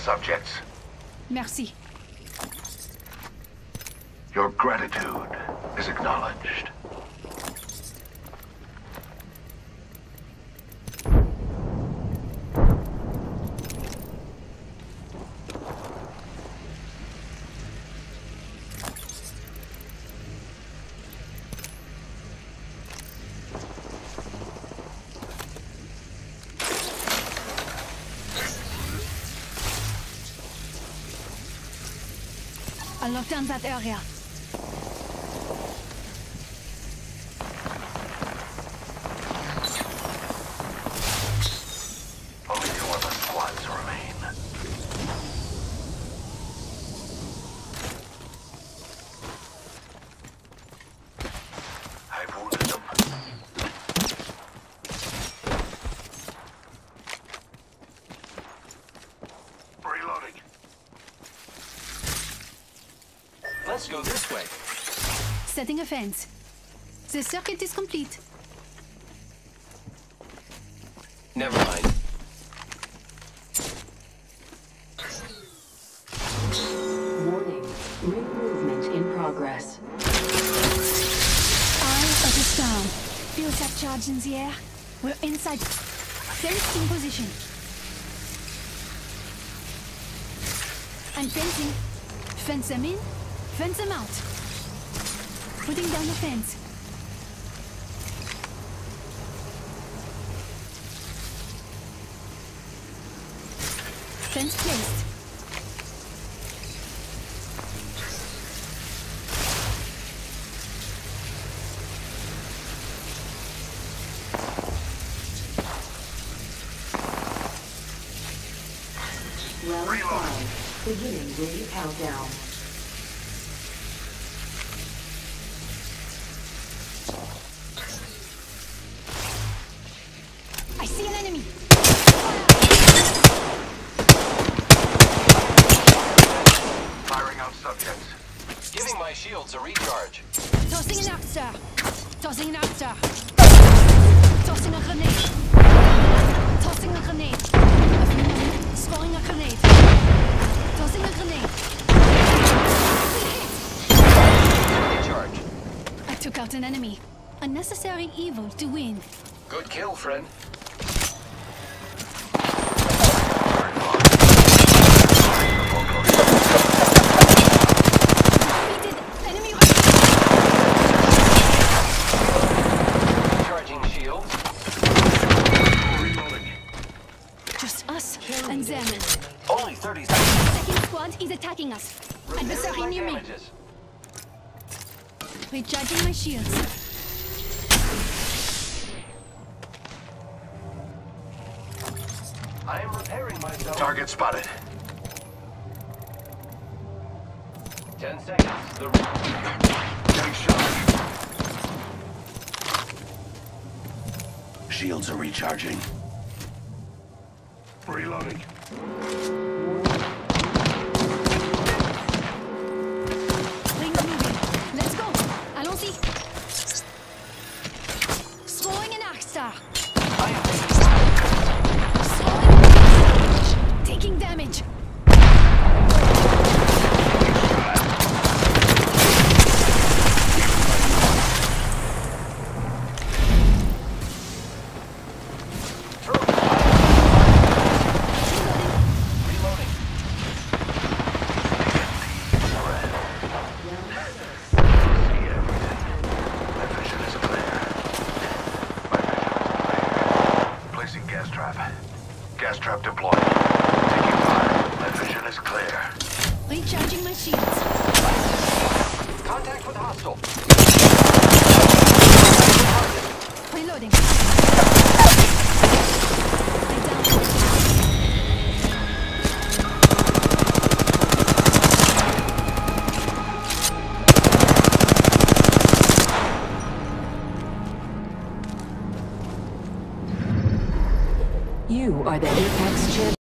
subjects. Merci. Your gratitude is acknowledged. I'll lock down that area. Only 2 other squads remain. I've wounded them. Reloading. Let's go this way. Setting a fence. The circuit is complete. Never mind. Warning. Ring movement in progress. Eye of the storm. Feel that charge in the air? We're inside. Fenced in position. I'm fencing. Fence them in. Fence them out. Putting down the fence. Fence placed. Round 5. Beginning ring countdown. I see an enemy. Firing out subjects. Giving my shields a recharge. Tossing an arc star. Tossing an arc star. Tossing a grenade. Tossing a grenade. Scoring a grenade. Tossing a grenade. Recharge. I took out an enemy. Unnecessary evil to win. Good kill, friend. Defeated enemy. Charging shields. Reloading. Just us and them. Only 30 seconds. Second squad is attacking us. Adversary near me. Damages. Recharging my shields. I am repairing myself. Target spotted. 10 seconds. The Getting shot. Shields are recharging. Reloading. Rings moving. Let's go. Allons-y. Throwing an arc star. Taking damage. reloading. My vision is clear. My vision is clear. Placing gas trap. Gas trap deployed. Taking fire. My vision is clear. Recharging my shields. Contact with hostile. Reloading. I downed. You are the Apex champion.